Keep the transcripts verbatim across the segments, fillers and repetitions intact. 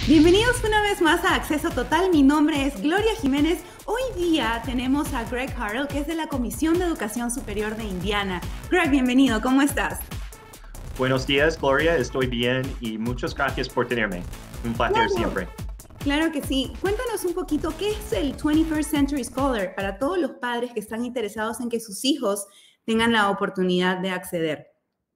Bienvenidos una vez más a Acceso Total. Mi nombre es Gloria Jiménez. Hoy día tenemos a Greg Harrell, que es de la Comisión de Educación Superior de Indiana. Greg, bienvenido. ¿Cómo estás? Buenos días, Gloria. Estoy bien y muchas gracias por tenerme. Un placer Claro. siempre. Claro que sí. Cuéntanos un poquito, ¿qué es el twenty-first Century Scholar para todos los padres que están interesados en que sus hijos tengan la oportunidad de acceder?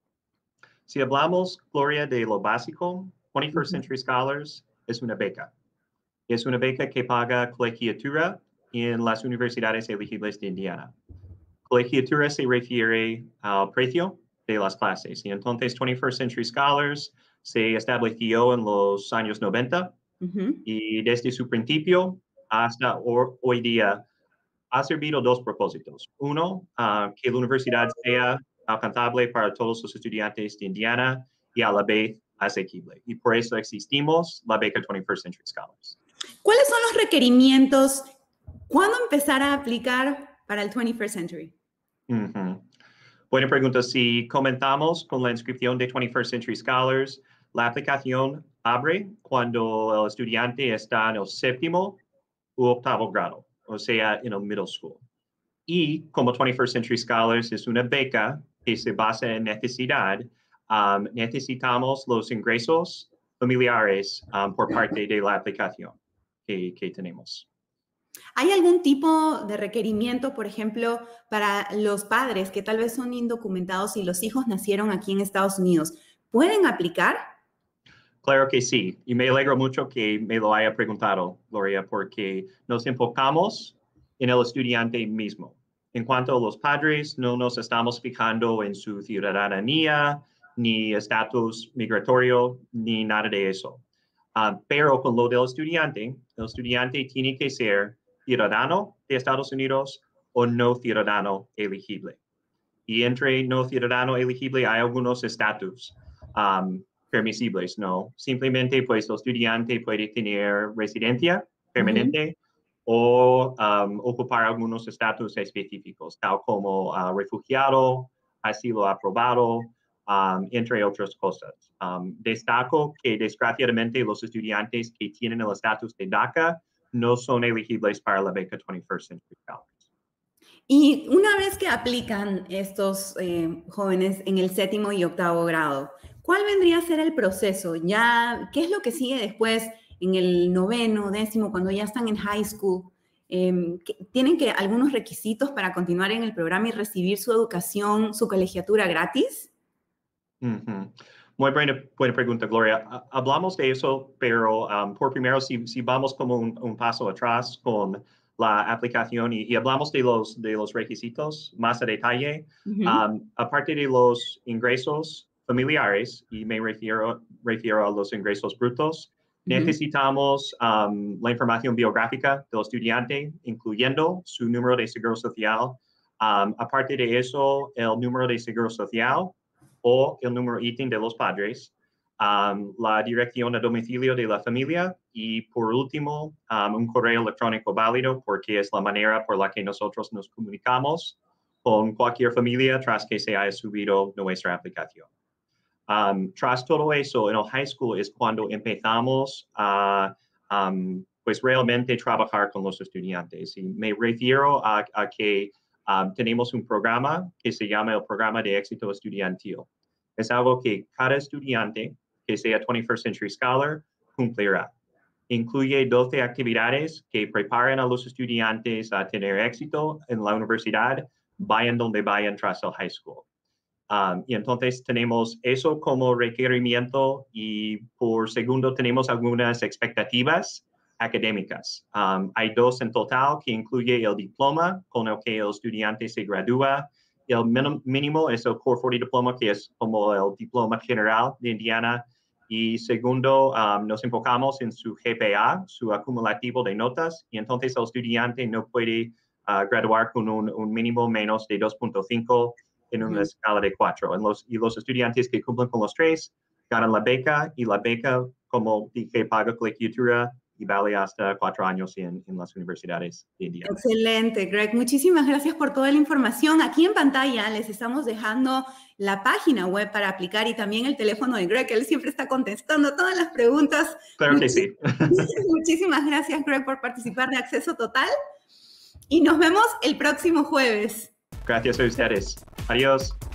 Si hablamos, Gloria, de lo básico, twenty-first Uh-huh. Century Scholars es una beca. Es una beca que paga colegiatura en las universidades elegibles de Indiana. Colegiatura se refiere al precio de las clases. Y entonces, twenty-first Century Scholars se estableció en los años noventa Uh-huh. y desde su principio hasta hoy día ha servido dos propósitos. Uno, uh, que la universidad sea alcanzable para todos los estudiantes de Indiana y a la vez asequible. Y por eso existimos la beca twenty-first Century Scholars. ¿Cuáles son los requerimientos? ¿Cuándo empezar a aplicar para el twenty-first Century? Uh-huh. Buena pregunta. Si comenzamos con la inscripción de twenty-first Century Scholars, la aplicación abre cuando el estudiante está en el séptimo u octavo grado, o sea, en el middle school. Y como twenty-first Century Scholars es una beca que se basa en necesidad, um, necesitamos los ingresos familiares um, por parte de la aplicación que, que tenemos. ¿Hay algún tipo de requerimiento, por ejemplo, para los padres que tal vez son indocumentados y los hijos nacieron aquí en Estados Unidos? ¿Pueden aplicar? Claro que sí, y me alegro mucho que me lo haya preguntado, Gloria, porque nos enfocamos en el estudiante mismo. En cuanto a los padres, no nos estamos fijando en su ciudadanía, ni estatus migratorio, ni nada de eso. Uh, pero con lo del estudiante, el estudiante tiene que ser ciudadano de Estados Unidos o no ciudadano elegible. Y entre no ciudadano elegible hay algunos estatus um, permisibles, ¿no? Simplemente, pues, el estudiante puede tener residencia permanente uh-huh. o um, ocupar algunos estatus específicos, tal como uh, refugiado, asilo aprobado, um, entre otras cosas. Um, destaco que, desgraciadamente, los estudiantes que tienen el estatus de DACA no son elegibles para la beca twenty-first Century Scholars. Y una vez que aplican estos eh, jóvenes en el séptimo y octavo grado, ¿cuál vendría a ser el proceso? Ya, ¿qué es lo que sigue después en el noveno, décimo, cuando ya están en high school? Eh, ¿Tienen que algunos requisitos para continuar en el programa y recibir su educación, su colegiatura gratis? Uh-huh. Muy buena, buena pregunta, Gloria. Hablamos de eso, pero um, por primero, si, si vamos como un, un paso atrás con la aplicación y, y hablamos de los, de los requisitos más a detalle, uh-huh. um, aparte de los ingresos familiares, y me refiero, refiero a los ingresos brutos, uh-huh. necesitamos um, la información biográfica del estudiante, incluyendo su número de seguro social. Um, aparte de eso, el número de seguro social o el número I T I N de los padres, um, la dirección a domicilio de la familia y, por último, um, un correo electrónico válido, porque es la manera por la que nosotros nos comunicamos con cualquier familia tras que se haya subido nuestra aplicación. Um, tras todo eso, en el high school es cuando empezamos a um, pues realmente trabajar con los estudiantes. Y me refiero a, a que Um, tenemos un programa que se llama el Programa de Éxito Estudiantil. Es algo que cada estudiante que sea twenty-first Century Scholar cumplirá. Incluye doce actividades que preparan a los estudiantes a tener éxito en la universidad, vayan donde vayan tras el high school. Um, y entonces tenemos eso como requerimiento y por segundo tenemos algunas expectativas académicas. Um, hay dos en total que incluye el diploma con el que el estudiante se gradúa. El mínimo es el Core cuarenta Diploma, que es como el diploma general de Indiana. Y segundo, um, nos enfocamos en su G P A, su acumulativo de notas. Y entonces el estudiante no puede uh, graduar con un, un mínimo menos de dos punto cinco en una uh-huh. escala de cuatro. En los, y los estudiantes que cumplen con los tres ganan la beca. Y la beca, como dije, paga colegiatura y vale hasta cuatro años en, en las universidades de India. Excelente, Greg. Muchísimas gracias por toda la información. Aquí en pantalla les estamos dejando la página web para aplicar y también el teléfono de Greg, que él siempre está contestando todas las preguntas. Claro que sí. Muchísimas gracias, Greg, por participar de Acceso Total. Y nos vemos el próximo jueves. Gracias a ustedes. Adiós.